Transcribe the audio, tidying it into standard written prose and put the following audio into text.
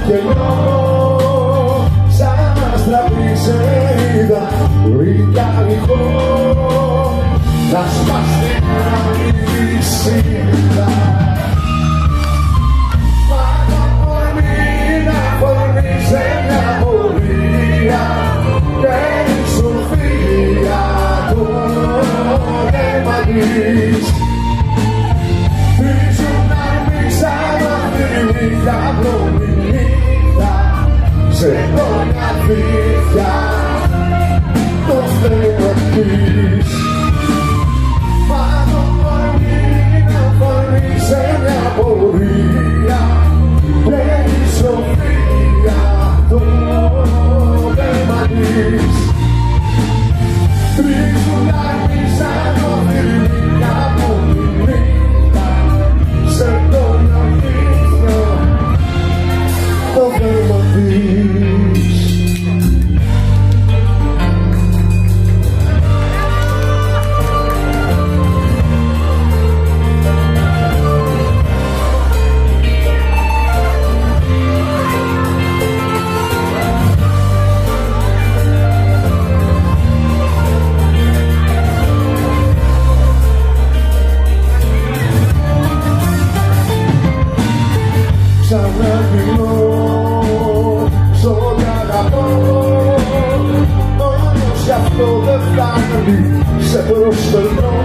κενό σαν αστραπή-σελίδα ρικανικό να σπάσει η σύνδα. Πάνω να φορμίζει μια πορεία και η σοφία του αίμα της. Τρίζουν αρμίξαν αυτή τη νύχτα, πρώτη νύχτα, Σεντόνια δίχτυα το θέμα της. Πάνω να φορμίζει μια πορεία και η σοφία του αίμα της. Τρίζουν αρμίξαν αυτή τη νύχτα, πρώτη νύχτα, Σεντόνια δίχτυα το θέμα της. Ξαναμιλώ, σ' ό,τι αγαπώ, όμως γι' αυτό δεν φτάνει, σε προσφερνώ.